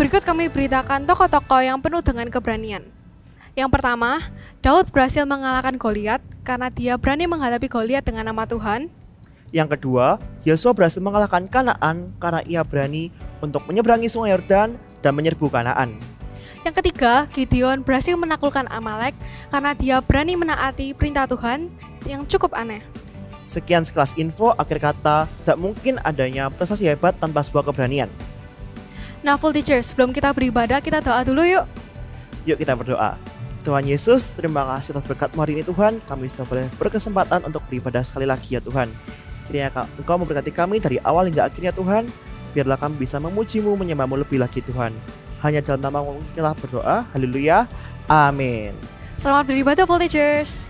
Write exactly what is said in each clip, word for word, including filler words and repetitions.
Berikut kami beritakan tokoh-tokoh yang penuh dengan keberanian. Yang pertama, Daud berhasil mengalahkan Goliat karena dia berani menghadapi Goliat dengan nama Tuhan. Yang kedua, Yosua berhasil mengalahkan Kanaan karena ia berani untuk menyeberangi sungai Yordan dan menyerbu Kanaan. Yang ketiga, Gideon berhasil menaklukkan Amalek karena dia berani menaati perintah Tuhan yang cukup aneh. Sekian sekelas info, akhir kata, tak mungkin adanya prestasi hebat tanpa sebuah keberanian. Nah, full teachers, sebelum kita beribadah, kita doa dulu yuk. Yuk kita berdoa. Tuhan Yesus, terima kasih atas berkat hari ini Tuhan. Kami sudah boleh berkesempatan untuk beribadah sekali lagi ya Tuhan. Kiranya Engkau memberkati kami dari awal hingga akhirnya Tuhan. Biarlah kami bisa memuji-Mu, menyembah-Mu lebih lagi Tuhan. Hanya dalam nama-Mu kita berdoa. Haleluya. Amin. Selamat beribadah full teachers.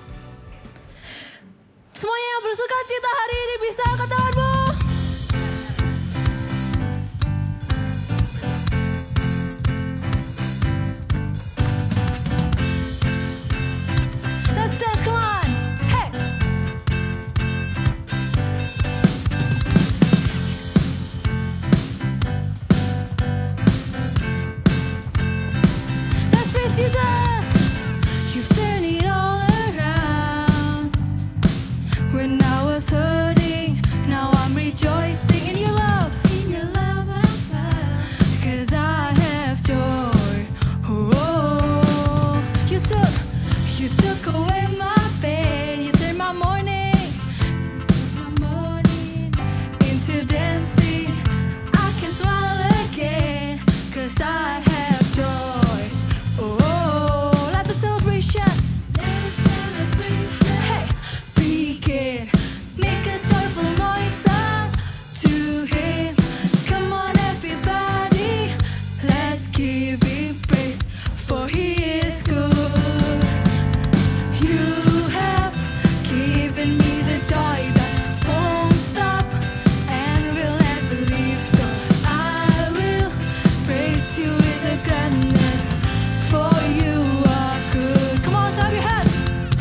Semuanya yang bersuka cita hari ini bisa angkat tanganmu. Let's dance, come on. Hey. Let's praise Jesus. You've turned it all around. When I was hurting, now I'm rejoicing in your love. In your love I found. 'Cause I have joy. Oh, you took, you took away my pain. You turned my morning, my morning into dancing. I can smile again, 'cause I have joy. Oh, let the celebration. Let the celebration. Hey. Begin, make a joyful noise unto Him. Come on, everybody, let's give Him praise, for He is good. You have given me the joy that won't stop and will never leave. So I will praise You with the gladness, for You are good. Come on, clap your hands.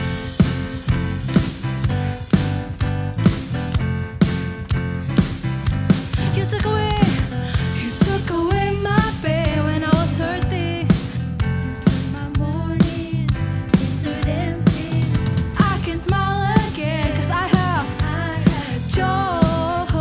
You took away, you took away my pain when I was hurting. You turned my mourning into dancing. I can smile again, 'cause I have, I have joy.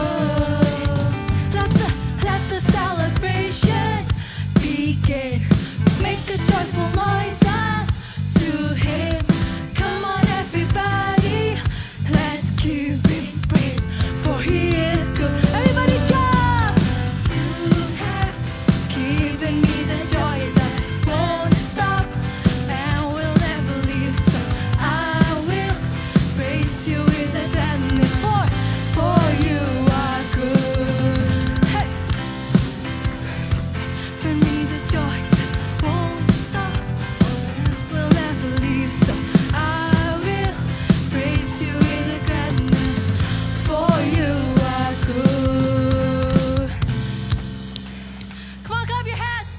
Let the, let the celebration begin. Make a joyful noise unto Him. Come on, everybody, let's give Him praise, for He is good. Everybody jump! You have given me the joy that won't stop and will never leave. So I will praise You with the gladness, for, for You are good. Hey! For me the joy that won't stop will never leave. So I will praise You with the gladness, for You are good. Come on, clap your hands.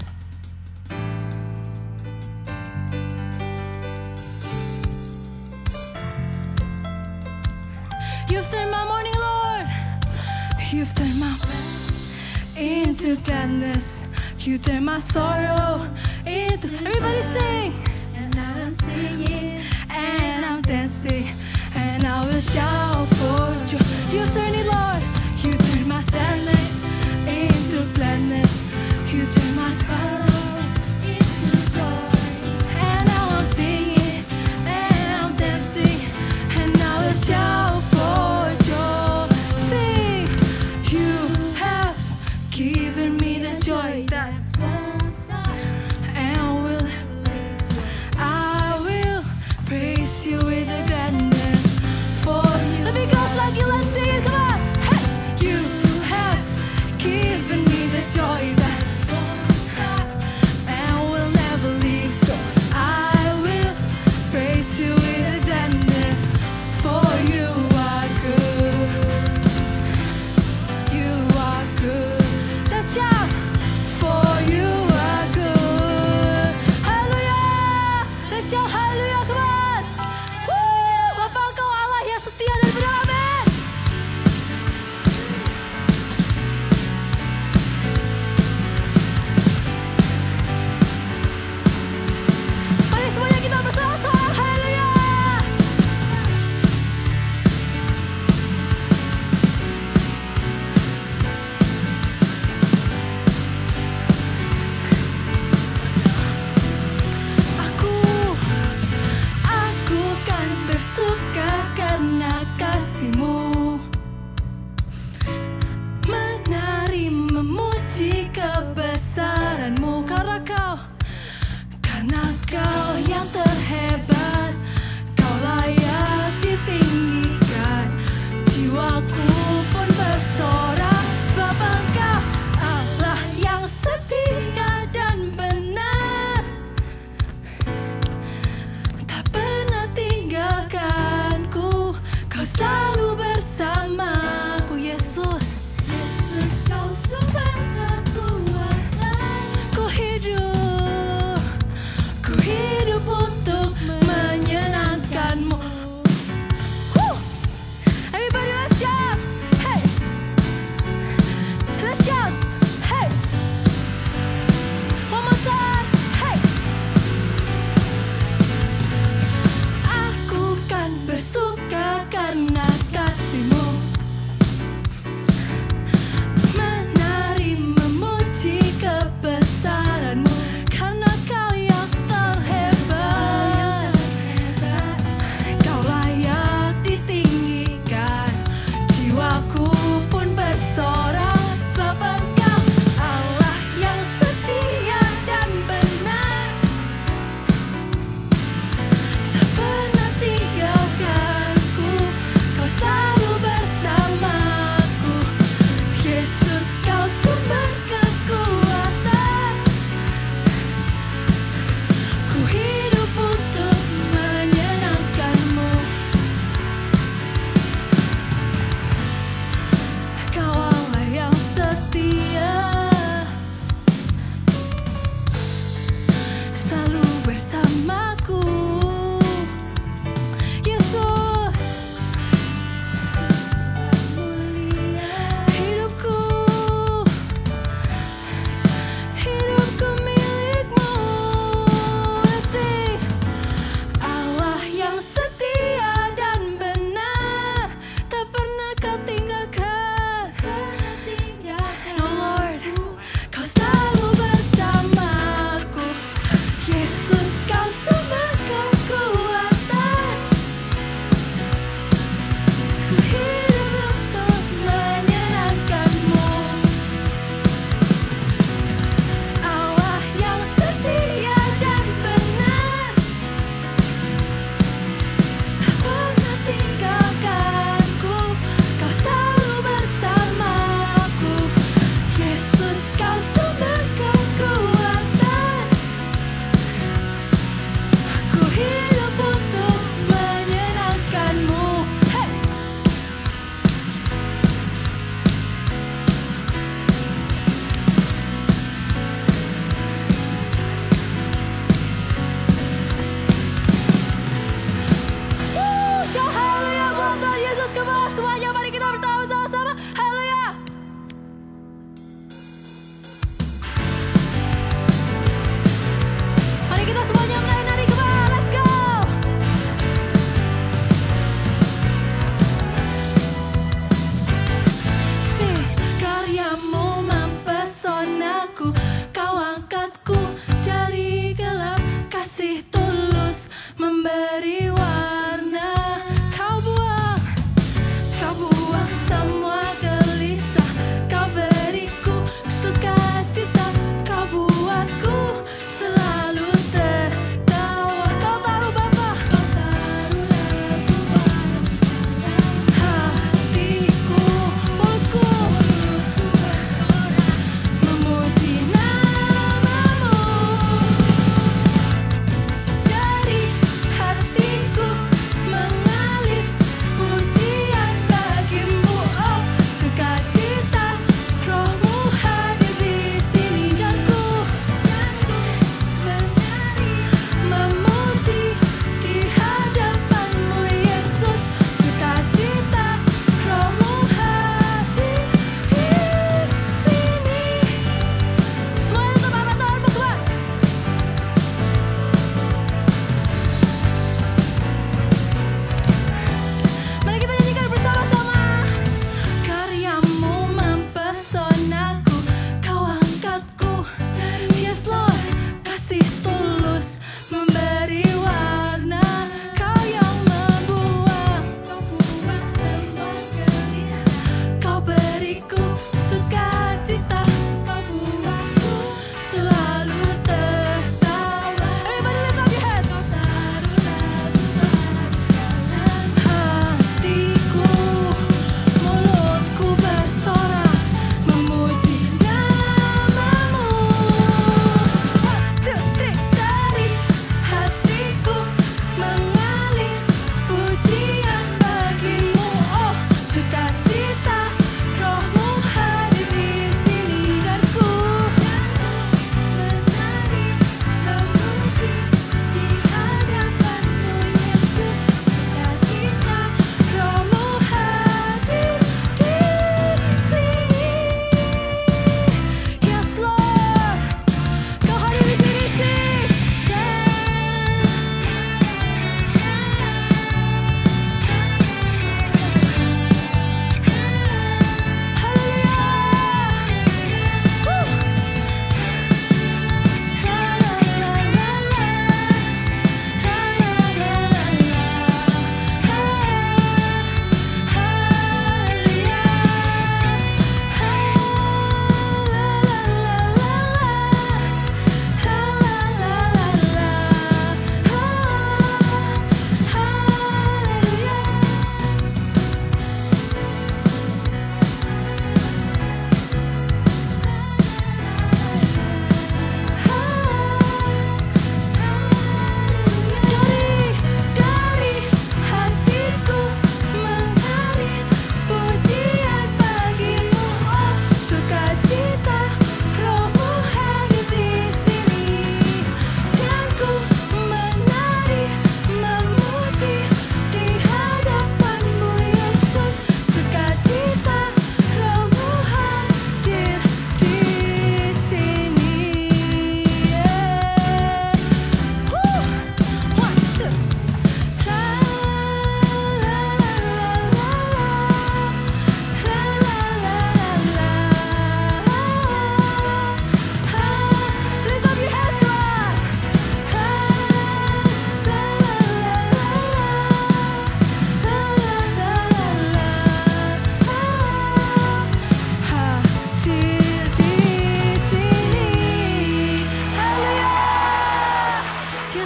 You've turned my morning, Lord. You've turned my into gladness. You turn my sorrow into. Everybody sing. And I'm singing, and I'm dancing, and I will shout for joy. You turn it, Lord. You turn my sadness into gladness. You turn my sorrow into joy. And now I'm singing, and I'm dancing, and I will shout for joy. Sing. You have given me the joy that won't stop and will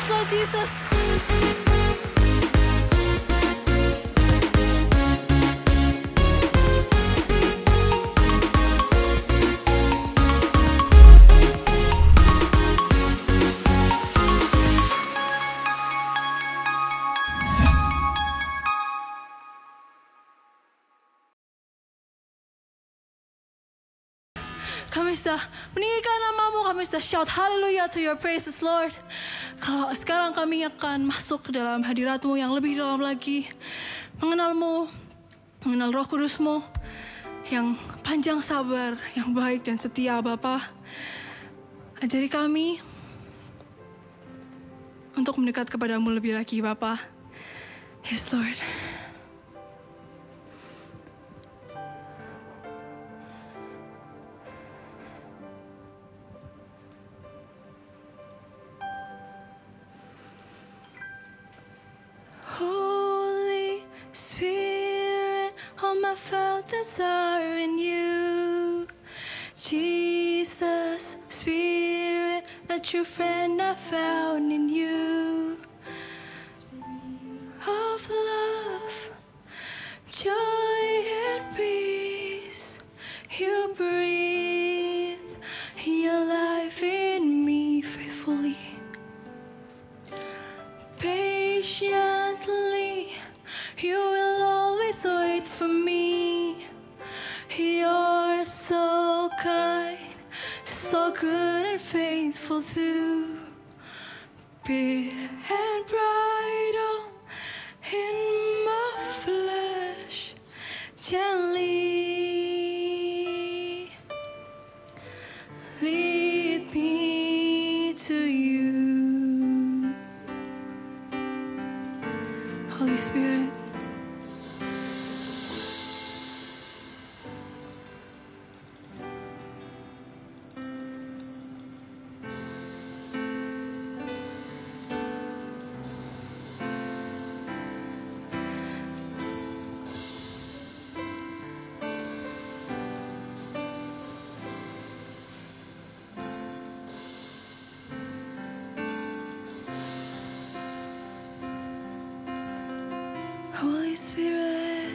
Lord Jesus. Kami sudah meninggikan namamu, kami sudah shout hallelujah to your praises Lord. Kalau sekarang kami akan masuk ke dalam hadiratmu yang lebih dalam lagi. Mengenalmu, mengenal roh kudusmu yang panjang sabar, yang baik dan setia Bapa. Ajari kami untuk mendekat kepadamu lebih lagi Bapa. Yes Lord. Holy Spirit, all my fountains are in you. Jesus, Spirit, a true friend I found in you. Of love, joy and peace, you breathe your life in me faithfully. Patiently, you will always wait for me. You're so kind, so good and faithful too. Bit and bridle in my flesh, gently lead me to you. Holy Spirit. Holy Spirit,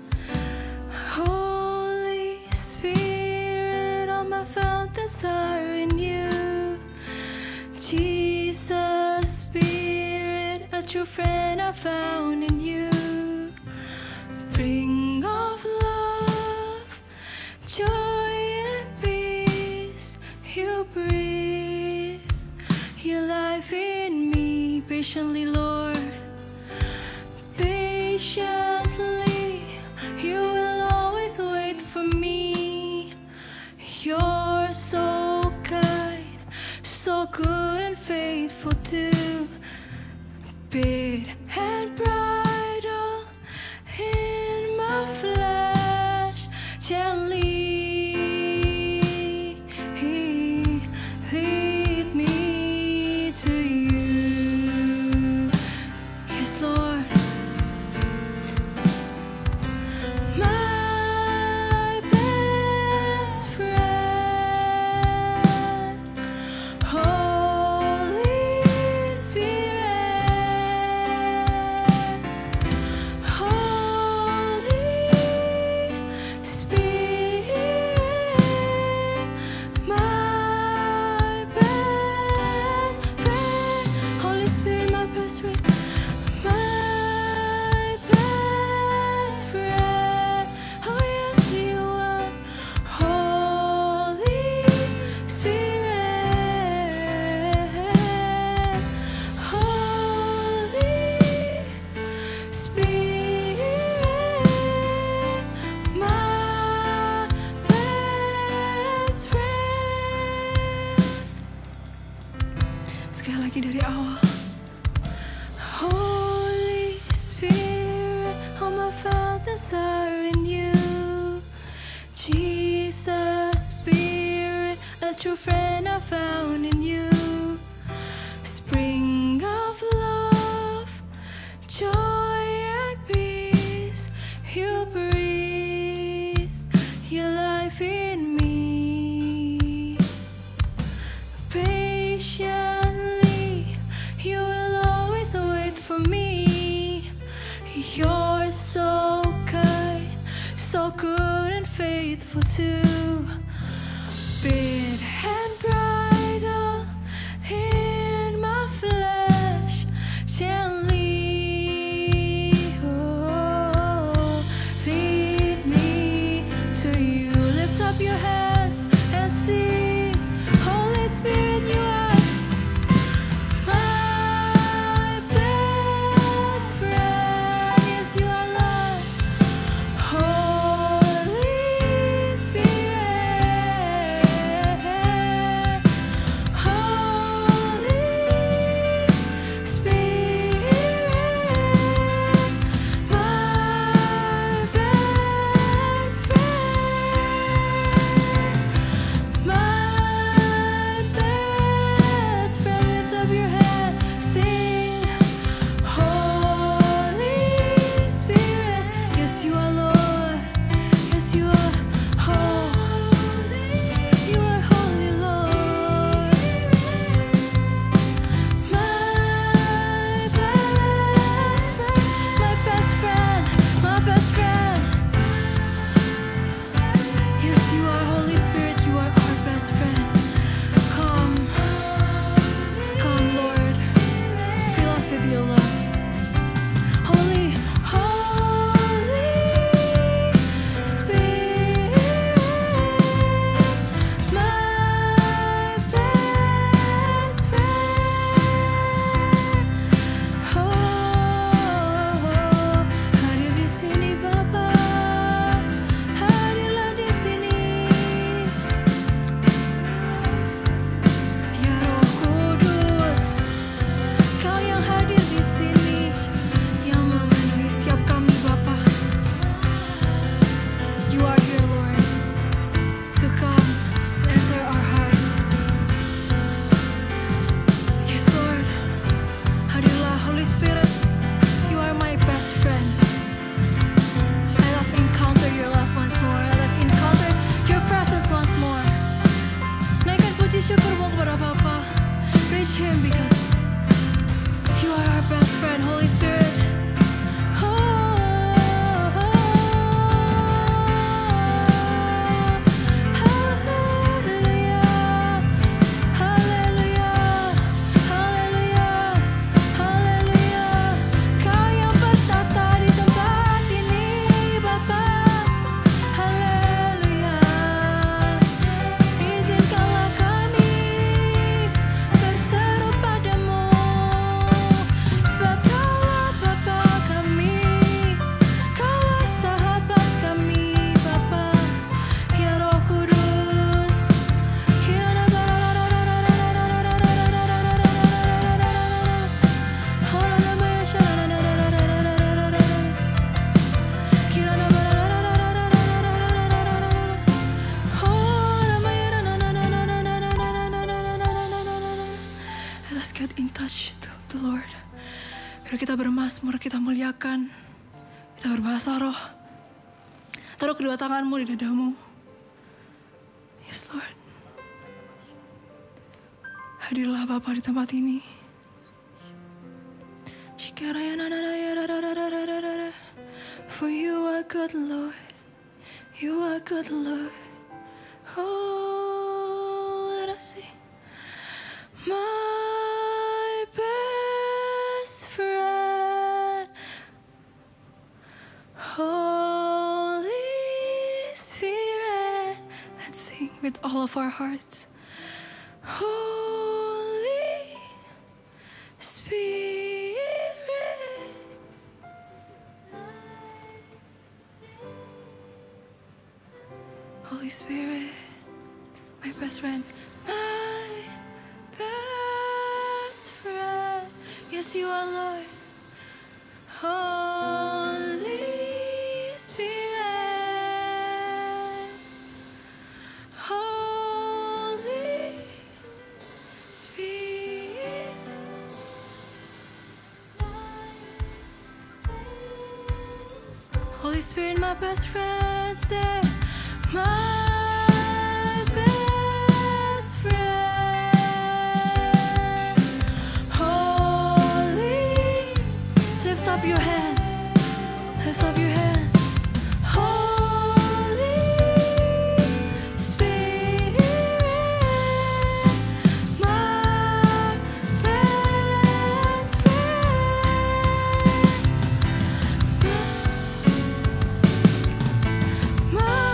Holy Spirit, all my fountains are in you. Jesus, Spirit, a true friend I found in you. Spring of love, joy and peace, you breathe your life in me patiently, Lord. Patiently, you will always wait for me. You're so kind, so good and faithful too. Bit and bridle in my flesh, gently lead me to you. Yes, Lord. My best friend, Holy Spirit, Holy Spirit, my best friend, Holy Spirit, my best friend. My best friend, oh yes you are, Holy Spirit, Holy Spirit, my best friend. Sekali lagi dari awal. Holy Spirit, all my fountains are in you. Jesus, Spirit, a true friend I found in you. Spring of love, joy and peace, you breathe your life in me. Patiently, you will the Lord. Biar kita bermazmur, kita muliakan, kita berbahasa roh. Taruh kedua tanganmu di dadamu. Yes, Lord. Hadirlah Bapa di tempat ini. For you are good, Lord. You are good, Lord. Oh, let us sing. My best friend, Holy Spirit. Let's sing with all of our hearts. Holy Spirit. Holy Spirit, my best friend, my best friend. Yes, you are, Lord. Holy Spirit, Holy Spirit. Holy Spirit, my best friend, say. My best friend, Holy, lift up your hands, lift up your hands, Holy Spirit, my best friend, my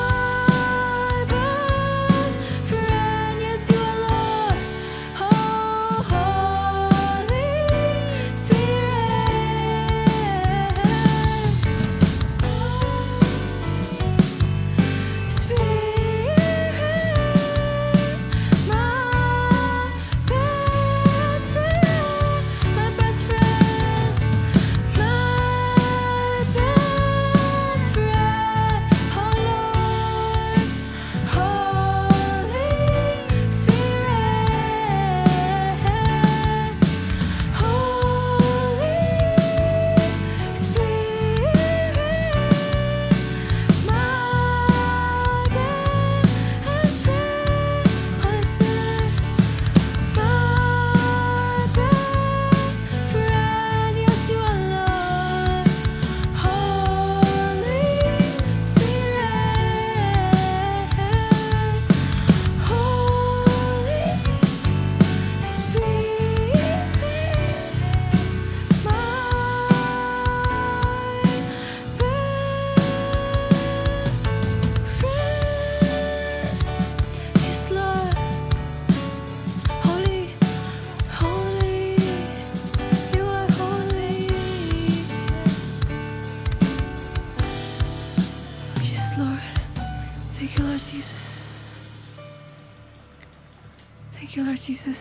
Thank you, Lord Jesus.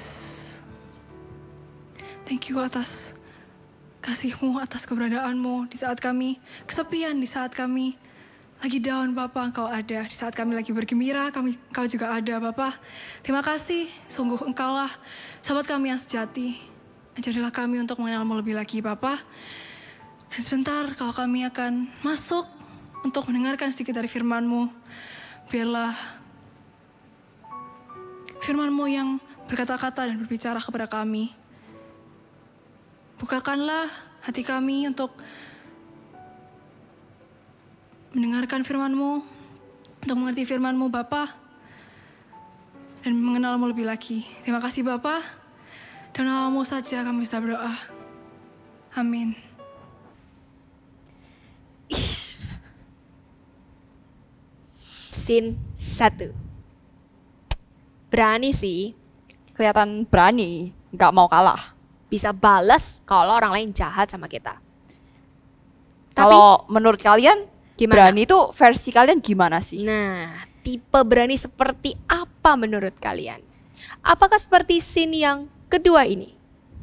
Thank you atas kasih-Mu, atas keberadaanmu di saat kami kesepian, di saat kami lagi down, Bapa, Engkau ada. Di saat kami lagi bergembira, kami, Engkau juga ada, Bapa. Terima kasih, sungguh Engkaulah sahabat kami yang sejati. Ajarilah kami untuk mengenal-Mu lebih lagi, Bapa. Dan sebentar, kalau kami akan masuk untuk mendengarkan sedikit dari firman-Mu, biarlah firman-Mu yang berkata-kata dan berbicara kepada kami. Bukakanlah hati kami untuk mendengarkan firman-Mu, untuk mengerti firman-Mu, Bapa, dan mengenal-Mu lebih lagi. Terima kasih, Bapa. Dan nama-Mu saja kami bisa berdoa. Amin. Scene satu. Berani sih. Kelihatan berani, gak mau kalah. Bisa balas kalau orang lain jahat sama kita. Kalau menurut kalian, Gimana? berani itu versi kalian gimana sih? Nah, tipe berani seperti apa menurut kalian? Apakah seperti scene yang kedua ini?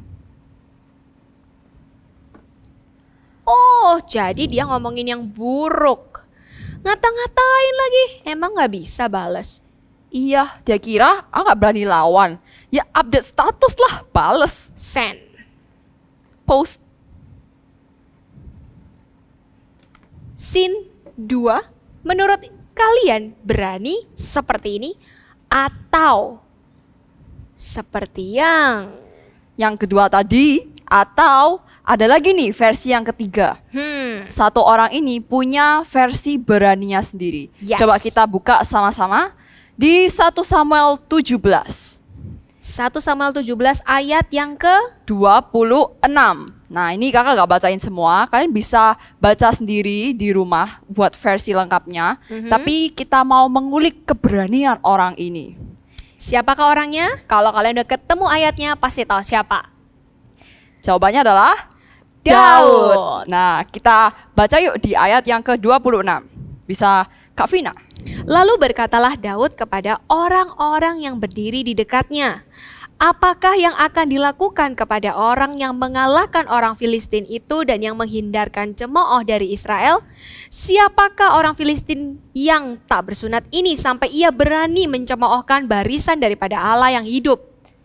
Oh, jadi dia ngomongin yang buruk. Ngata-ngatain lagi. Emang gak bisa balas? Iya, dia kira aku gak berani lawan. Ya update status lah, bales. Sen. post. Scene dua, menurut kalian berani seperti ini atau seperti yang Yang kedua tadi, atau ada lagi nih versi yang ketiga. hmm, Satu orang ini punya versi beraninya sendiri. Yes. Coba kita buka sama-sama di satu Samuel tujuh belas. satu Samuel tujuh belas ayat yang ke dua puluh enam. Nah ini kakak gak bacain semua, kalian bisa baca sendiri di rumah buat versi lengkapnya. Mhm. Tapi kita mau mengulik keberanian orang ini. siapakah orangnya? Kalau kalian udah ketemu ayatnya pasti tahu siapa. Jawabannya adalah Daud. Nah kita baca yuk di ayat yang ke dua puluh enam. Bisa Kak Vina. Lalu berkatalah Daud kepada orang-orang yang berdiri di dekatnya, apakah yang akan dilakukan kepada orang yang mengalahkan orang Filistin itu dan yang menghindarkan cemooh dari Israel? Siapakah orang Filistin yang tak bersunat ini sampai ia berani mencemoohkan barisan daripada Allah yang hidup?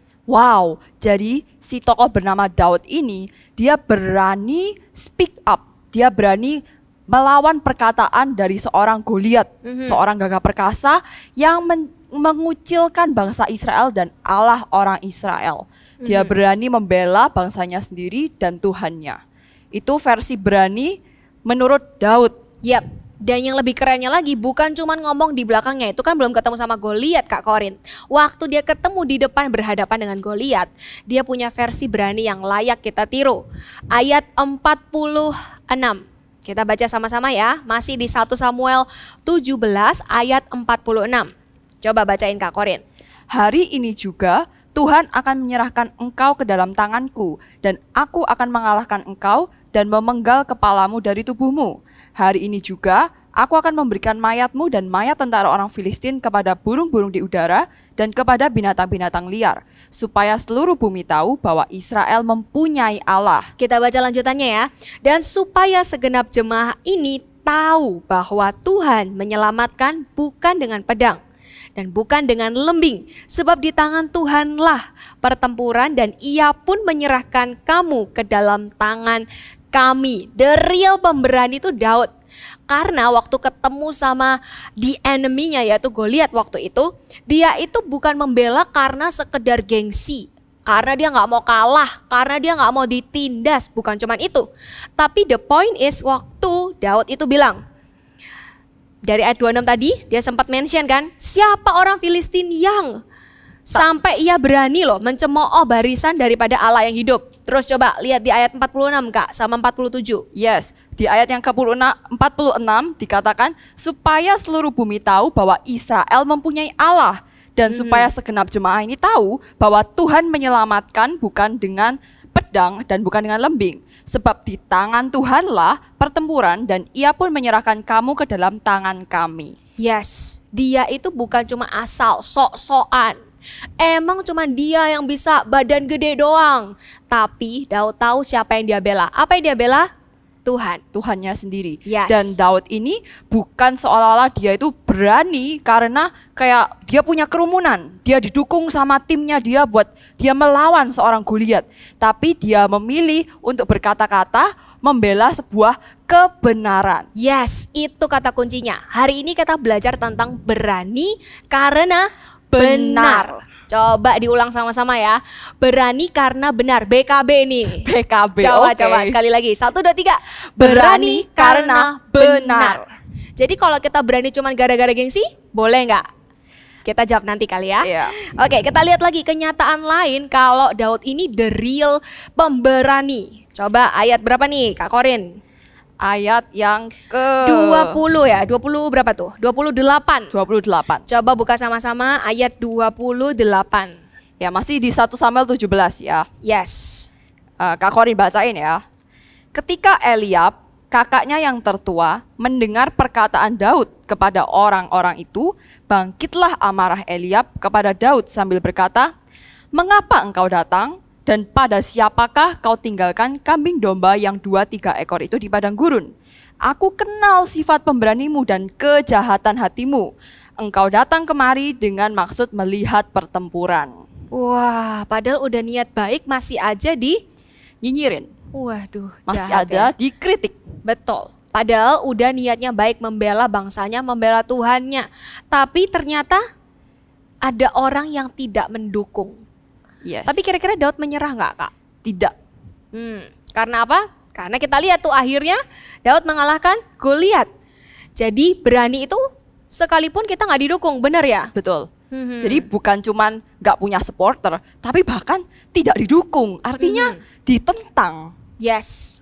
Wow, jadi si tokoh bernama Daud ini dia berani speak up, dia berani melawan perkataan dari seorang Goliat, Mhm. seorang gagah perkasa yang men- mengucilkan bangsa Israel dan Allah orang Israel. Dia Mhm. berani membela bangsanya sendiri dan Tuhannya. Itu versi berani menurut Daud. Yap, dan yang lebih kerennya lagi bukan cuman ngomong di belakangnya, itu kan belum ketemu sama Goliat Kak Korin. Waktu dia ketemu di depan berhadapan dengan Goliat, dia punya versi berani yang layak kita tiru. Ayat empat puluh enam. Kita baca sama-sama ya, masih di satu Samuel tujuh belas ayat empat puluh enam. Coba bacain Kak Korin. Hari ini juga Tuhan akan menyerahkan engkau ke dalam tanganku, dan aku akan mengalahkan engkau dan memenggal kepalamu dari tubuhmu. Hari ini juga aku akan memberikan mayatmu dan mayat tentara orang Filistin kepada burung-burung di udara dan kepada binatang-binatang liar, supaya seluruh bumi tahu bahwa Israel mempunyai Allah. Kita baca lanjutannya ya. Dan supaya segenap jemaah ini tahu bahwa Tuhan menyelamatkan bukan dengan pedang dan bukan dengan lembing, sebab di tangan Tuhanlah pertempuran dan ia pun menyerahkan kamu ke dalam tangan kami. The real pemberani itu Daud. Karena waktu ketemu sama the enemy-nya yaitu Goliat waktu itu, dia itu bukan membela karena sekedar gengsi, karena dia nggak mau kalah, karena dia nggak mau ditindas, bukan cuman itu. Tapi the point is waktu Daud itu bilang, dari ayat dua puluh enam tadi dia sempat mention kan, siapa orang Filistin yang sampai ia berani loh mencemooh barisan daripada Allah yang hidup. Terus coba lihat di ayat empat puluh enam Kak sama empat puluh tujuh. Yes, di ayat yang ke empat puluh enam dikatakan supaya seluruh bumi tahu bahwa Israel mempunyai Allah, dan Mhm. supaya segenap jemaah ini tahu bahwa Tuhan menyelamatkan bukan dengan pedang dan bukan dengan lembing, sebab di tangan Tuhanlah pertempuran dan ia pun menyerahkan kamu ke dalam tangan kami. Yes, dia itu bukan cuma asal sok-sokan. Emang cuma dia yang bisa badan gede doang. Tapi Daud tahu siapa yang dia bela. Apa yang dia bela? Tuhan. Tuhannya sendiri. Yes. Dan Daud ini bukan seolah-olah dia itu berani karena kayak dia punya kerumunan, dia didukung sama timnya dia buat dia melawan seorang Goliat. Tapi dia memilih untuk berkata-kata membela sebuah kebenaran. Yes, itu kata kuncinya. Hari ini kita belajar tentang berani karena benar. Coba diulang sama-sama ya. Berani karena benar. B K B nih. B K B. Coba oke. coba sekali lagi. Satu dua tiga. Berani karena benar. Jadi kalau kita berani cuma gara-gara gengsi, boleh nggak? Kita jawab nanti kali ya. Iya. Oke, kita lihat lagi kenyataan lain kalau Daud ini the real pemberani. Coba ayat berapa nih Kak Korin? Ayat yang ke dua puluh ya, dua puluh berapa tuh? dua puluh delapan. dua puluh delapan. Coba buka sama-sama ayat dua puluh delapan. Ya masih di satu Samuel tujuh belas ya. Yes. Eh, Kak Korin bacain ya. Ketika Eliab, kakaknya yang tertua, mendengar perkataan Daud kepada orang-orang itu, bangkitlah amarah Eliab kepada Daud sambil berkata, "Mengapa engkau datang? Dan pada siapakah kau tinggalkan kambing domba yang dua tiga ekor itu di padang gurun? Aku kenal sifat pemberanimu dan kejahatan hatimu. Engkau datang kemari dengan maksud melihat pertempuran." Wah, padahal udah niat baik masih aja di Nyinyirin. Waduh, masih jahat ada ya. dikritik. Betul. Padahal udah niatnya baik membela bangsanya, membela Tuhannya. Tapi ternyata ada orang yang tidak mendukung. Yes. Tapi kira-kira Daud menyerah nggak, Kak? tidak. Hmm, karena apa? Karena kita lihat tuh akhirnya Daud mengalahkan Goliat. Jadi berani itu sekalipun kita nggak didukung, benar ya? Betul. Hmm. Jadi bukan cuman nggak punya supporter, tapi bahkan tidak didukung. Artinya Mhm. ditentang. Yes,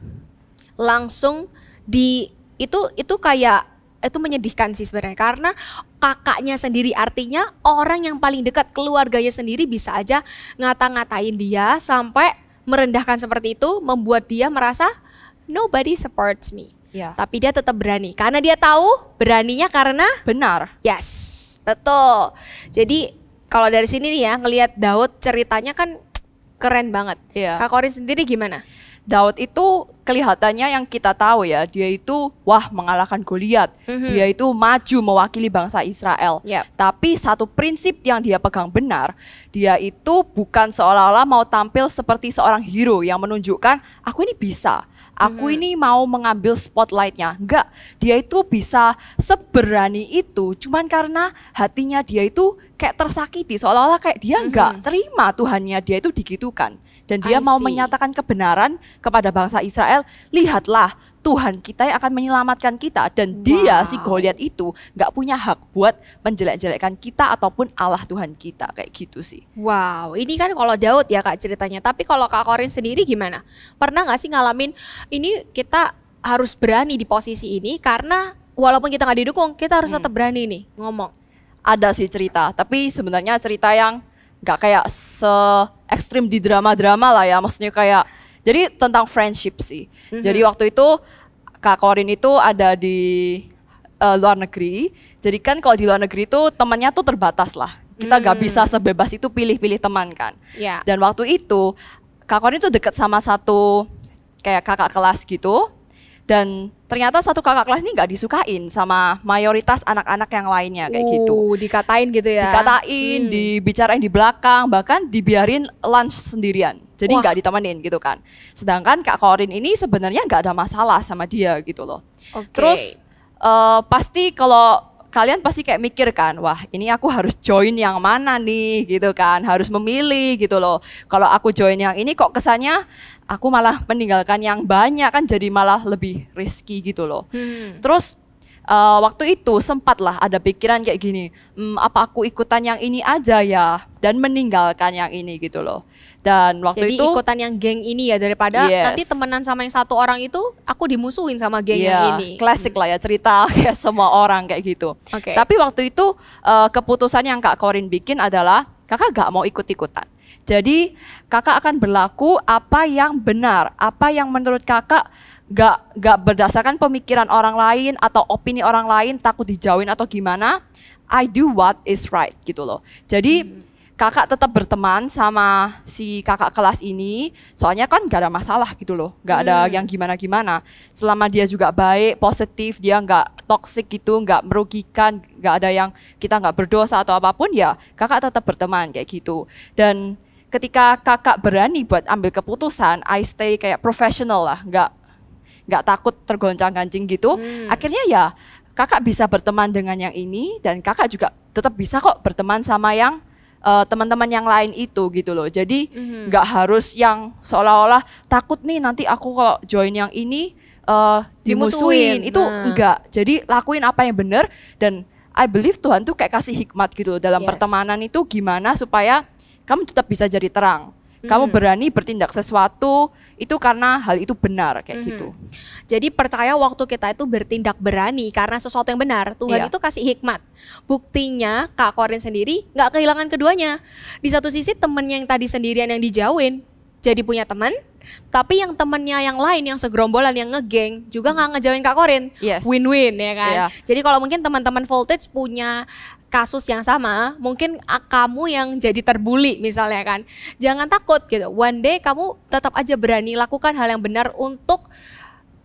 langsung di itu itu kayak itu menyedihkan sih sebenarnya karena kakaknya sendiri, artinya orang yang paling dekat keluarganya sendiri bisa aja ngata-ngatain dia sampai merendahkan seperti itu, membuat dia merasa nobody supports me. Ya. Tapi dia tetap berani karena dia tahu beraninya karena Benar. yes, betul. Jadi kalau dari sini nih ya ngelihat Daud ceritanya kan keren banget. Iya. Kak Korin sendiri gimana? Daud itu kelihatannya yang kita tahu ya, dia itu wah mengalahkan Goliat. Mhm. Dia itu maju mewakili bangsa Israel. Yep. Tapi satu prinsip yang dia pegang benar, dia itu bukan seolah-olah mau tampil seperti seorang hero yang menunjukkan aku ini bisa. Aku ini mau mengambil spotlightnya. Enggak, dia itu bisa seberani itu cuman karena hatinya dia itu kayak tersakiti. Seolah-olah kayak dia enggak terima Tuhannya dia itu digitukan. Dan dia I mau see. menyatakan kebenaran kepada bangsa Israel. Lihatlah, Tuhan kita yang akan menyelamatkan kita. Dan dia, Wow. si Goliat itu nggak punya hak buat menjelek-jelekkan kita ataupun Allah Tuhan kita. Kayak gitu sih. Wow, ini kan kalau Daud ya Kak ceritanya. Tapi kalau Kak Korin sendiri gimana? Pernah nggak sih ngalamin ini kita harus berani di posisi ini karena walaupun kita nggak didukung, kita harus tetap berani nih ngomong. Ada sih cerita, tapi sebenarnya cerita yang nggak kayak se ekstrim di drama-drama lah ya. Maksudnya kayak, jadi tentang friendship sih. Jadi waktu itu Kak Korin itu ada di eh, luar negeri. Jadi kan kalau di luar negeri itu temannya tuh terbatas lah. Kita nggak bisa sebebas itu pilih-pilih teman kan. Ya. Dan waktu itu Kak Korin itu deket sama satu kayak kakak kelas gitu. Dan ternyata satu kakak kelas ini nggak disukain sama mayoritas anak-anak yang lainnya kayak gitu. Uh, dikatain gitu ya. Dikatain, Hmm. dibicarain di belakang, bahkan dibiarin lunch sendirian. Jadi Wah. nggak ditemenin gitu kan. Sedangkan Kak Korin ini sebenarnya nggak ada masalah sama dia gitu loh. Oke. Terus eh, pasti kalau kalian pasti kayak mikir kan, wah ini aku harus join yang mana nih gitu kan, harus memilih gitu loh. Kalau aku join yang ini kok kesannya aku malah meninggalkan yang banyak kan, jadi malah lebih risky gitu loh. Hmm. Terus eh, waktu itu sempatlah ada pikiran kayak gini, "Hmm, apa aku ikutan yang ini aja ya dan meninggalkan yang ini gitu loh." Dan waktu Jadi itu ikutan yang geng ini ya daripada Yes. nanti temenan sama yang satu orang itu aku dimusuhin sama geng iya, yang ini. klasik lah ya cerita kayak semua orang kayak gitu. Oke. Tapi waktu itu eh, keputusan yang Kak Korin bikin adalah kakak gak mau ikut-ikutan. Jadi kakak akan berlaku apa yang benar, apa yang menurut kakak gak, gak berdasarkan pemikiran orang lain atau opini orang lain, takut dijauhin atau gimana. I do what is right gitu loh. Jadi kakak tetap berteman sama si kakak kelas ini, soalnya kan gak ada masalah gitu loh, gak ada yang gimana-gimana. Selama dia juga baik, positif, dia gak toxic gitu, gak merugikan, gak ada yang kita gak berdosa atau apapun, ya kakak tetap berteman kayak gitu. Dan ketika kakak berani buat ambil keputusan, I stay kayak professional lah, gak, gak takut tergoncang-gancing gitu. Akhirnya ya kakak bisa berteman dengan yang ini, dan kakak juga tetap bisa kok berteman sama yang uh, teman-teman yang lain itu gitu loh. Jadi nggak harus yang seolah-olah takut nih nanti aku kalau join yang ini uh, Dimusuhin. dimusuhin. Itu Nah. enggak. Jadi lakuin apa yang benar, dan I believe Tuhan tuh kayak kasih hikmat gitu loh dalam Yes. pertemanan itu, gimana supaya kamu tetap bisa jadi terang. Kamu Mhm. berani bertindak sesuatu itu karena hal itu benar kayak Mhm. gitu. Jadi percaya waktu kita itu bertindak berani karena sesuatu yang benar, Tuhan Iya. itu kasih hikmat. Buktinya Kak Korin sendiri nggak kehilangan keduanya. Di satu sisi temennya yang tadi sendirian yang dijauhin jadi punya teman, tapi yang temennya yang lain yang segerombolan yang ngegeng juga nggak ngejauhin Kak Korin. Yes. Win-win ya kan. Iya. Jadi kalau mungkin teman-teman Voltage punya kasus yang sama, mungkin ah, kamu yang jadi terbuli misalnya kan, jangan takut gitu. One day kamu tetap aja berani lakukan hal yang benar untuk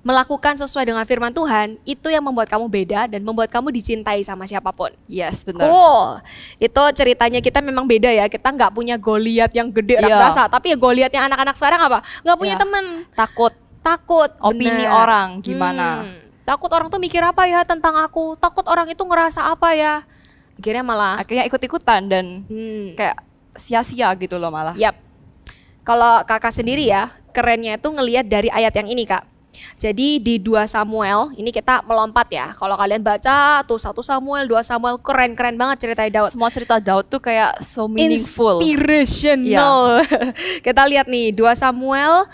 melakukan sesuai dengan firman Tuhan, itu yang membuat kamu beda dan membuat kamu dicintai sama siapapun. Yes, benar. Cool. Itu ceritanya kita memang beda ya. Kita nggak punya Goliat yang gede Iya. raksasa, tapi ya Goliat yang anak-anak sekarang apa? Nggak punya Iya. temen. Takut Takut. opini bener. orang gimana. Hmm, takut orang tuh mikir apa ya tentang aku. Takut orang itu ngerasa apa ya. Akhirnya malah. Akhirnya ikut-ikutan dan Hmm, kayak sia-sia gitu loh malah. Yap. Kalau kakak sendiri ya, kerennya itu ngelihat dari ayat yang ini kak. Jadi di dua Samuel, ini kita melompat ya. Kalau kalian baca tuh satu Samuel, dua Samuel, keren-keren banget ceritanya Daud. Semua cerita Daud tuh kayak so meaningful. Inspirational. Kita lihat nih dua Samuel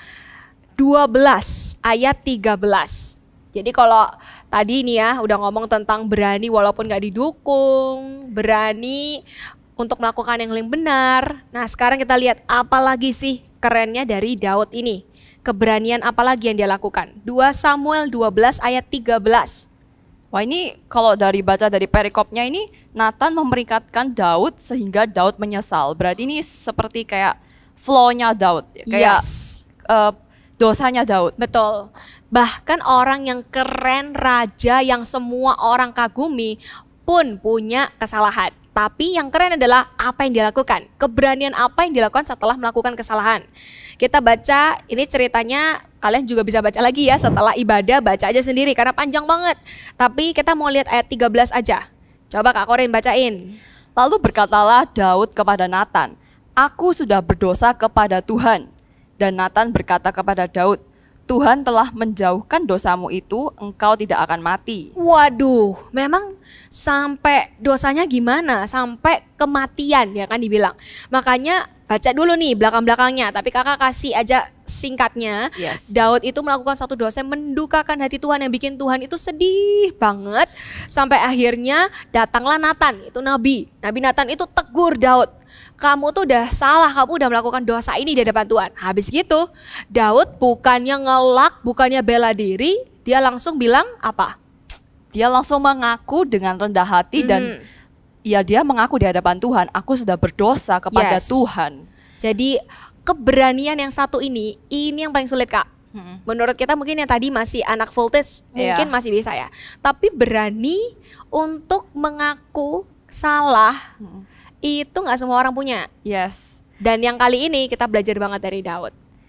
dua belas ayat tiga belas. Jadi kalau tadi nih ya udah ngomong tentang berani walaupun gak didukung, berani untuk melakukan yang paling benar. Nah sekarang kita lihat apa lagi sih kerennya dari Daud ini. Keberanian apa lagi yang dia lakukan. dua Samuel dua belas ayat tiga belas. Wah ini kalau dari baca dari perikopnya ini Nathan memeringatkan Daud sehingga Daud menyesal. Berarti ini seperti kayak flow-nya Daud, kayak Yes. eh, dosanya Daud. Betul. Bahkan orang yang keren, raja yang semua orang kagumi pun punya kesalahan. Tapi yang keren adalah apa yang dilakukan. Keberanian apa yang dilakukan setelah melakukan kesalahan. Kita baca, ini ceritanya kalian juga bisa baca lagi ya setelah ibadah, baca aja sendiri karena panjang banget. Tapi kita mau lihat ayat tiga belas aja. Coba Kak Korin bacain. Lalu berkatalah Daud kepada Nathan, "Aku sudah berdosa kepada Tuhan." Dan Nathan berkata kepada Daud, "Tuhan telah menjauhkan dosamu itu, engkau tidak akan mati." Waduh, memang sampai dosanya gimana? Sampai kematian ya kan dibilang. Makanya baca dulu nih belakang-belakangnya, tapi kakak kasih aja singkatnya. Yes. Daud itu melakukan satu dosa yang mendukakan hati Tuhan, yang bikin Tuhan itu sedih banget. Sampai akhirnya datanglah Nathan, itu nabi. Nabi Nathan itu tegur Daud. Kamu tuh udah salah, kamu udah melakukan dosa ini di depan Tuhan. Habis gitu, Daud bukannya ngelak, bukannya bela diri, dia langsung bilang apa? Dia langsung mengaku dengan rendah hati dan Mhm. ya dia mengaku di hadapan Tuhan, "Aku sudah berdosa kepada Yes. Tuhan." Jadi keberanian yang satu ini, ini yang paling sulit Kak. Menurut kita mungkin yang tadi masih anak voltage, mungkin Iya. masih bisa ya. Tapi berani untuk mengaku salah, itu nggak semua orang punya. Yes. Dan yang kali ini kita belajar banget dari Daud.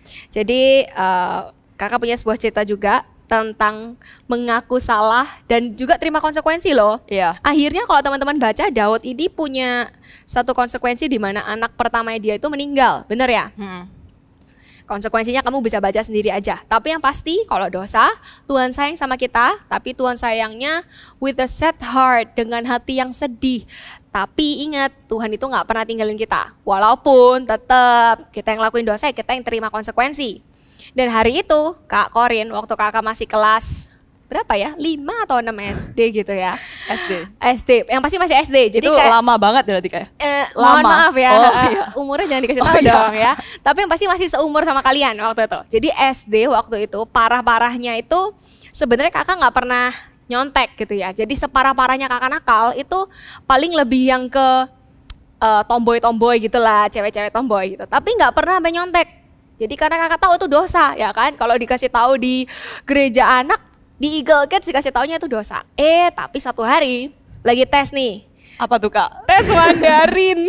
Jadi eh, kakak punya sebuah cerita juga tentang mengaku salah dan juga terima konsekuensi loh. Iya. Akhirnya kalau teman-teman baca, Daud ini punya satu konsekuensi di mana anak pertamanya dia itu meninggal, bener ya? Hmm. Konsekuensinya kamu bisa baca sendiri aja. Tapi yang pasti kalau dosa, Tuhan sayang sama kita, tapi Tuhan sayangnya with a sad heart, dengan hati yang sedih. Tapi ingat, Tuhan itu nggak pernah tinggalin kita. Walaupun tetap kita yang lakuin dosa, kita yang terima konsekuensi. Dan hari itu, Kak Korin, waktu kakak masih kelas berapa ya? lima atau enam S D gitu ya. S D. S D, yang pasti masih S D. Jadi Itu kayak lama banget berarti kayak. Eh, Lama. mohon maaf ya, Oh, iya. umurnya jangan dikasih Oh, tahu iya. dong ya. Tapi yang pasti masih seumur sama kalian waktu itu. Jadi S D waktu itu parah-parahnya itu sebenarnya kakak nggak pernah nyontek gitu ya. Jadi separah-parahnya kakak nakal itu paling lebih yang ke eh, tomboy-tomboy gitulah, cewek-cewek tomboy gitu. Tapi nggak pernah sampai nyontek. Jadi karena kakak tahu itu dosa ya kan. Kalau dikasih tahu di gereja anak, di Eagle Kids dikasih taunya itu dosa. Eh tapi satu hari lagi tes nih. Apa tuh Kak? Tes Mandarin.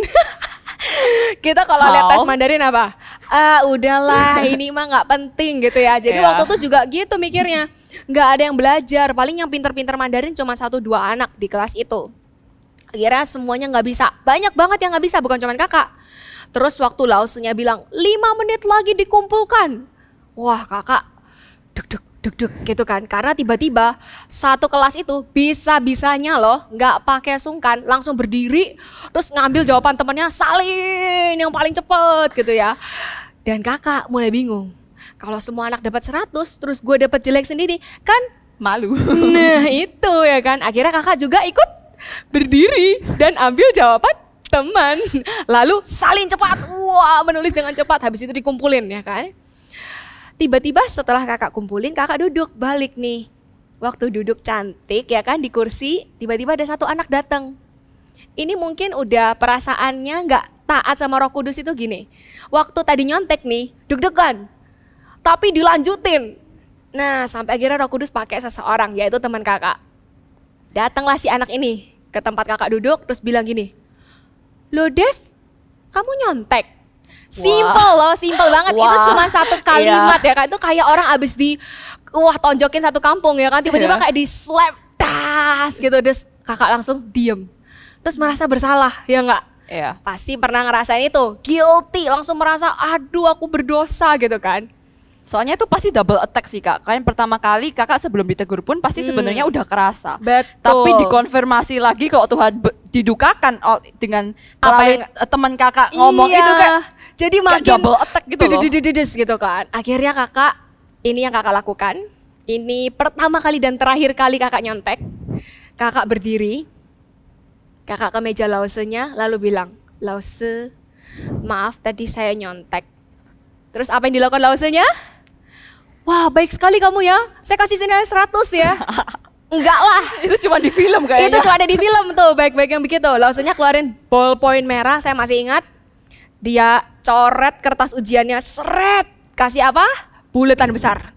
Kita kalau lihat tes How? Mandarin apa? Ah udahlah ini mah nggak penting gitu ya. Jadi Iya. waktu itu juga gitu mikirnya. Nggak ada yang belajar. Paling yang pinter-pinter Mandarin cuma satu dua anak di kelas itu. Akhirnya semuanya nggak bisa. Banyak banget yang nggak bisa, bukan cuma kakak. Terus waktu lausnya bilang lima menit lagi dikumpulkan. Wah kakak deg-deg deg-deg gitu kan. Karena tiba-tiba satu kelas itu bisa-bisanya loh nggak pakai sungkan, langsung berdiri terus ngambil jawaban temennya, salin yang paling cepet gitu ya. Dan kakak mulai bingung. Kalau semua anak dapat seratus terus gue dapat jelek sendiri kan Malu. nah itu ya kan. Akhirnya kakak juga ikut berdiri dan ambil jawaban teman. Lalu salin cepat. Wah menulis dengan cepat. Habis itu dikumpulin ya kan. Tiba-tiba setelah kakak kumpulin, kakak duduk balik nih. Waktu duduk cantik ya kan di kursi, tiba-tiba ada satu anak datang. Ini mungkin udah perasaannya nggak taat sama Roh Kudus itu gini. Waktu tadi nyontek nih, deg-degan. Tapi dilanjutin. Nah, sampai akhirnya Roh Kudus pakai seseorang, yaitu teman kakak. Datanglah si anak ini ke tempat kakak duduk, terus bilang gini, "Loh Dev, kamu nyontek?" Simple loh, simple banget. Wah. Itu cuma satu kalimat ya kan. Itu kayak orang abis di, wah tonjokin satu kampung ya kan. Tiba-tiba Iya. kayak di slap, tas gitu. Terus kakak langsung diem. Terus merasa bersalah, ya nggak? Iya. Pasti pernah ngerasain itu, guilty, langsung merasa aduh aku berdosa gitu kan. Soalnya itu pasti double attack sih kak. Kan pertama kali kakak sebelum ditegur pun pasti Hmm. sebenarnya udah kerasa. Betul. Tapi dikonfirmasi lagi kalau Tuhan be- didukakan oh, dengan Apa melalui yang- eh, teman kakak ngomong Iya. itu kayak jadi kayak makin double attack gitu loh. dudududududus gitu kan. Akhirnya kakak, ini yang kakak lakukan. Ini pertama kali dan terakhir kali kakak nyontek. Kakak berdiri, kakak ke meja lausenya lalu bilang, "Lause, maaf tadi saya nyontek." Terus apa yang dilakukan lausenya? "Wah baik sekali kamu ya, saya kasih nilai seratus ya." Enggak lah, Itu cuma di film kayaknya. itu cuma ada di film tuh, baik-baik yang begitu. Langsungnya keluarin ballpoint merah, saya masih ingat. Dia coret kertas ujiannya, seret. Kasih apa? Buletan besar.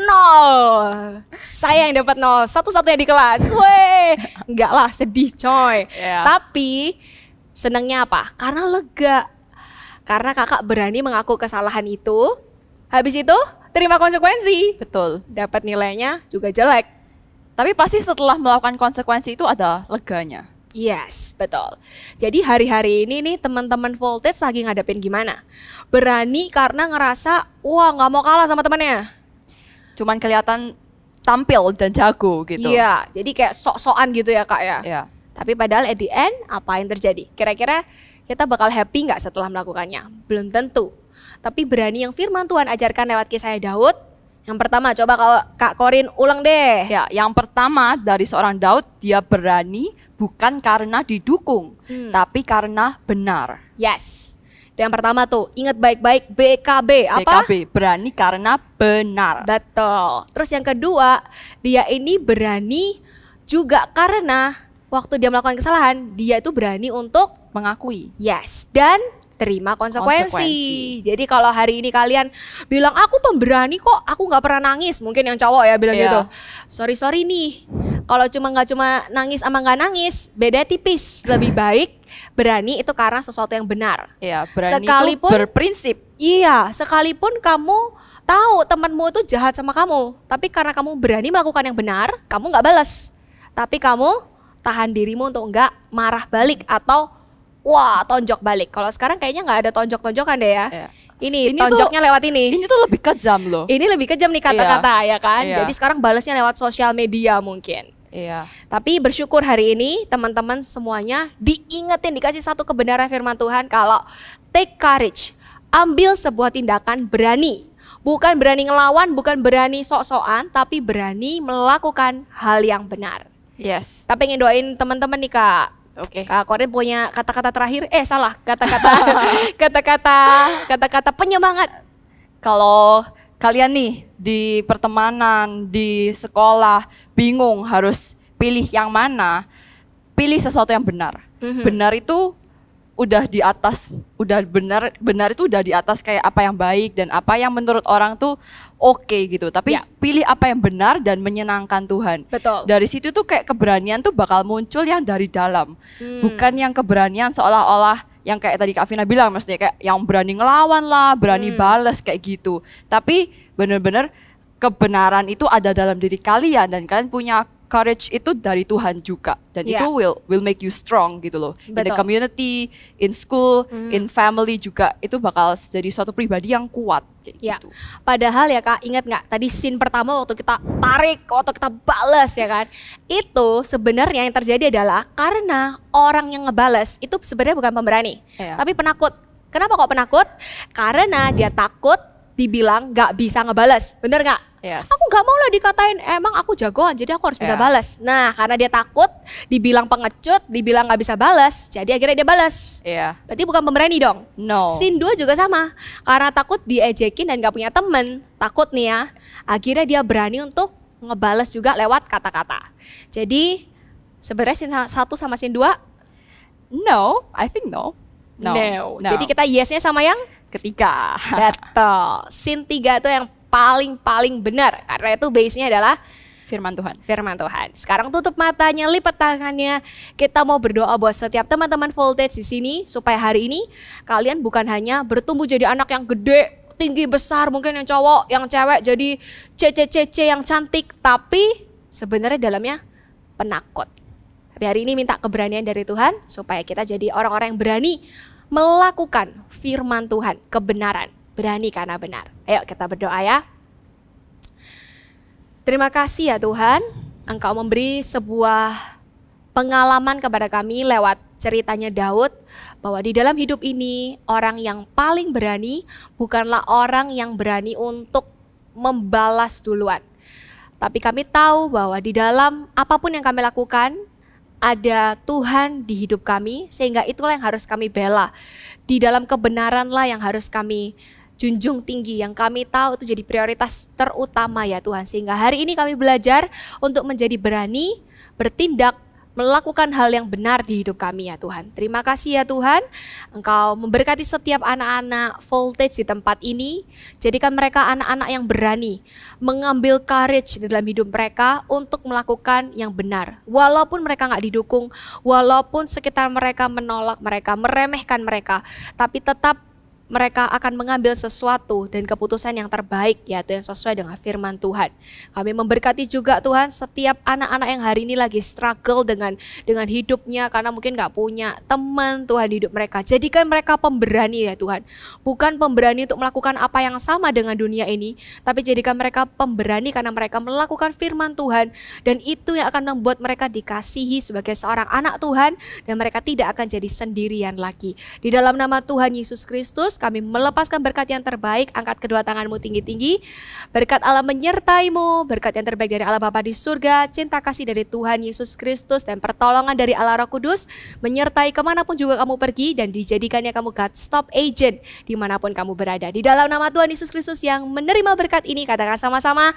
Nol. Saya yang dapat nol, satu-satunya di kelas. Weh, enggak lah, sedih coy. Iya. Tapi senangnya apa? Karena lega. Karena kakak berani mengaku kesalahan itu. Habis itu terima konsekuensi. Betul. Dapat nilainya juga jelek. Tapi pasti setelah melakukan konsekuensi itu ada leganya. Yes, betul. Jadi hari-hari ini nih teman-teman Voltage lagi ngadepin gimana? Berani karena ngerasa, wah nggak mau kalah sama temannya. Cuman kelihatan tampil dan jago gitu. Iya, jadi kayak sok-sokan gitu ya kak ya. Iya. Tapi padahal at the end apa yang terjadi? Kira-kira kita bakal happy nggak setelah melakukannya? Belum tentu. Tapi berani yang firman Tuhan ajarkan lewat kisah Daud. Yang pertama, coba kalau Kak Korin ulang deh. Ya, yang pertama dari seorang Daud, dia berani bukan karena didukung, Hmm. tapi karena benar. Yes. Yang pertama tuh, ingat baik-baik B K B. Apa? B K B, berani karena benar. Betul. Terus yang kedua, dia ini berani juga karena waktu dia melakukan kesalahan, dia itu berani untuk Mengakui. yes dan terima konsekuensi. Konsekuensi. Jadi kalau hari ini kalian bilang aku pemberani kok, aku nggak pernah nangis, mungkin yang cowok ya bilang Iya. gitu. Sorry sorry nih, kalau cuma nggak cuma nangis sama nggak nangis, beda tipis. Lebih baik berani itu karena sesuatu yang benar. Ya, berani Sekalipun- itu berprinsip. Iya, sekalipun kamu tahu temanmu itu jahat sama kamu, tapi karena kamu berani melakukan yang benar, kamu nggak balas. Tapi kamu tahan dirimu untuk nggak marah balik atau wah tonjok balik. Kalau sekarang kayaknya nggak ada tonjok-tonjokan deh ya. Iya. Ini, Ini tonjoknya lewat ini. Ini tuh lebih kejam loh. Ini lebih kejam nih kata-kata ya kan. Iya. Jadi sekarang balasnya lewat sosial media mungkin. Iya. Tapi bersyukur hari ini teman-teman semuanya diingetin, dikasih satu kebenaran firman Tuhan kalau take courage, ambil sebuah tindakan berani. Bukan berani ngelawan, bukan berani sok-sokan, tapi berani melakukan hal yang benar. Yes. Kita pengen doain teman-teman nih Kak. Oke. Kak Korin punya kata-kata terakhir, eh salah, kata-kata kata-kata kata-kata penyemangat. Kalau kalian nih di pertemanan, di sekolah bingung harus pilih yang mana, pilih sesuatu yang benar. Mhm. Benar itu udah di atas, udah benar, benar itu udah di atas kayak apa yang baik dan apa yang menurut orang tuh oke gitu. Tapi Ya. pilih apa yang benar dan menyenangkan Tuhan. Betul. Dari situ tuh kayak keberanian tuh bakal muncul yang dari dalam. Hmm. Bukan yang keberanian seolah-olah yang kayak tadi Kak Vina bilang, maksudnya kayak yang berani ngelawan lah, berani Hmm. bales kayak gitu. Tapi bener-bener kebenaran itu ada dalam diri kalian dan kalian punya courage itu dari Tuhan juga, dan Ya. itu will will make you strong gitu loh. In the Betul. community, in school, Hmm. in family juga itu bakal jadi suatu pribadi yang kuat kayak Ya. gitu. Padahal ya Kak, ingat nggak tadi scene pertama waktu kita tarik, waktu kita balas ya kan? Itu sebenarnya yang terjadi adalah karena orang yang ngebales itu sebenarnya bukan pemberani, Iya. tapi penakut. Kenapa kok penakut? Karena dia takut dibilang nggak bisa ngebales, bener nggak? Yes. Aku nggak mau lah dikatain, emang aku jagoan, jadi aku harus bisa Iya. balas. Nah, karena dia takut dibilang pengecut, dibilang nggak bisa balas, jadi akhirnya dia balas. Iya. Berarti bukan pemberani dong. No. Scene dua juga sama. Karena takut diejekin dan gak punya temen, takut nih ya, akhirnya dia berani untuk ngebales juga lewat kata-kata. Jadi sebenarnya scene satu sama scene dua No, I think no. No. no. Jadi kita yesnya sama yang ketiga. betul. Scene tiga tuh yang paling-paling benar. Karena itu base-nya adalah Firman Tuhan. firman Tuhan. Sekarang tutup matanya, lipat tangannya. Kita mau berdoa buat setiap teman-teman Voltage di sini supaya hari ini kalian bukan hanya bertumbuh jadi anak yang gede, tinggi, besar, mungkin yang cowok, yang cewek jadi cece-cece yang cantik, tapi sebenarnya dalamnya penakut. Tapi hari ini minta keberanian dari Tuhan supaya kita jadi orang-orang yang berani melakukan firman Tuhan, kebenaran, berani karena benar. Ayo kita berdoa ya. Terima kasih ya Tuhan, Engkau memberi sebuah pengalaman kepada kami lewat ceritanya Daud, bahwa di dalam hidup ini orang yang paling berani bukanlah orang yang berani untuk membalas duluan. Tapi kami tahu bahwa di dalam apapun yang kami lakukan, ada Tuhan di hidup kami, sehingga itulah yang harus kami bela. Di dalam kebenaranlah yang harus kami junjung tinggi, yang kami tahu itu jadi prioritas terutama ya Tuhan. Sehingga hari ini kami belajar untuk menjadi berani, bertindak, melakukan hal yang benar di hidup kami ya Tuhan. Terima kasih ya Tuhan, Engkau memberkati setiap anak-anak Voltage di tempat ini. Jadikan mereka anak-anak yang berani mengambil courage di dalam hidup mereka untuk melakukan yang benar. Walaupun mereka gak didukung, walaupun sekitar mereka menolak mereka, meremehkan mereka, tapi tetap mereka akan mengambil sesuatu dan keputusan yang terbaik, yaitu yang sesuai dengan firman Tuhan. Kami memberkati juga Tuhan setiap anak-anak yang hari ini lagi struggle dengan dengan hidupnya karena mungkin gak punya teman Tuhan di hidup mereka. Jadikan mereka pemberani ya Tuhan. Bukan pemberani untuk melakukan apa yang sama dengan dunia ini, tapi jadikan mereka pemberani karena mereka melakukan firman Tuhan, dan itu yang akan membuat mereka dikasihi sebagai seorang anak Tuhan, dan mereka tidak akan jadi sendirian lagi. Di dalam nama Tuhan Yesus Kristus kami melepaskan berkat yang terbaik. Angkat kedua tanganmu tinggi-tinggi. Berkat Allah menyertaimu, berkat yang terbaik dari Allah Bapa di surga, cinta kasih dari Tuhan Yesus Kristus, dan pertolongan dari Allah Roh Kudus menyertai kemanapun juga kamu pergi, dan dijadikannya kamu God Stop Agent dimanapun kamu berada. Di dalam nama Tuhan Yesus Kristus yang menerima berkat ini, katakan sama-sama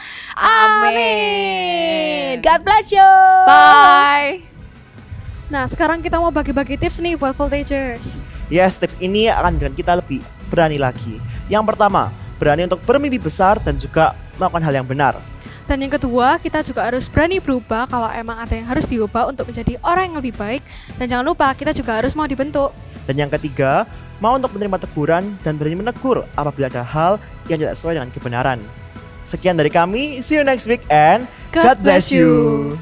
amin. God bless you. Bye. Nah, sekarang kita mau bagi-bagi tips nih buat Voltagers. Yes, tips ini akan menjadikan kita lebih berani lagi. Yang pertama, berani untuk bermimpi besar dan juga melakukan hal yang benar. Dan yang kedua, kita juga harus berani berubah kalau emang ada yang harus diubah untuk menjadi orang yang lebih baik. Dan jangan lupa, kita juga harus mau dibentuk. Dan yang ketiga, mau untuk menerima teguran dan berani menegur apabila ada hal yang tidak sesuai dengan kebenaran. Sekian dari kami, see you next week and God, bless you.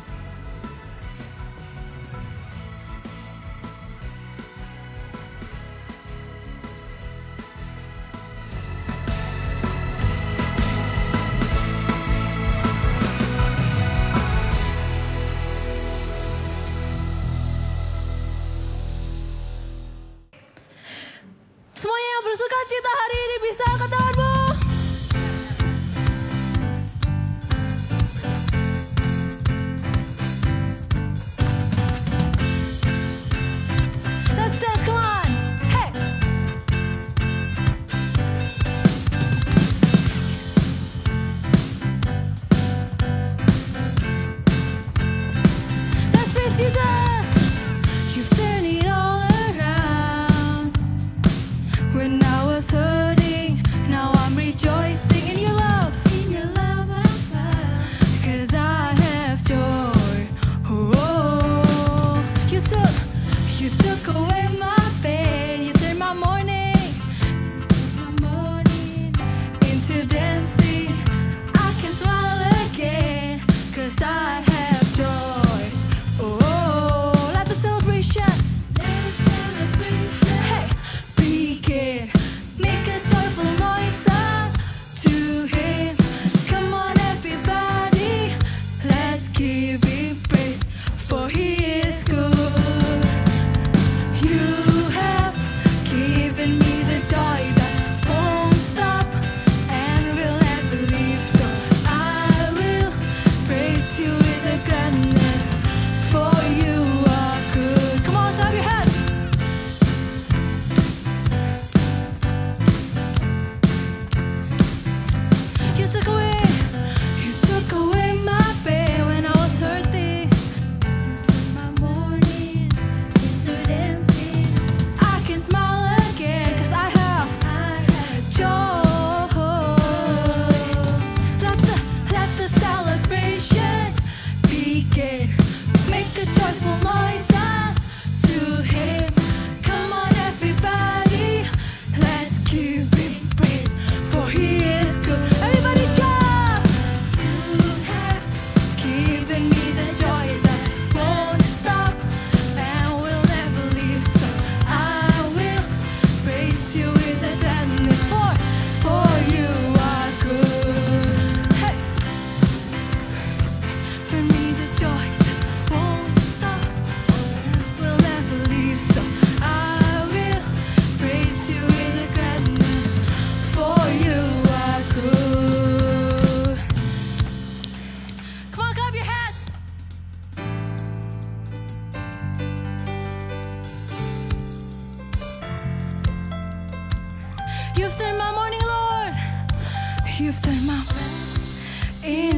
Semuanya yang bersuka cita hari ini bisa angkat tanganmu.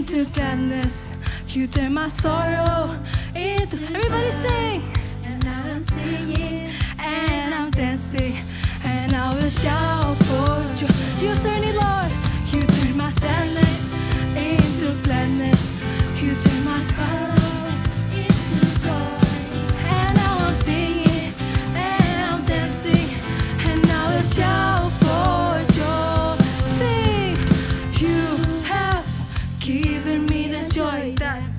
into gladness. You turn my sorrow into. Everybody sing. And I'm singing, and I'm dancing, and I will shout for joy. You turn it, Lord. You turn my sadness into gladness. You turn my sorrow into joy. And now I'm singing, and I'm dancing, and I will shout for joy. Sing. You have given me the joy that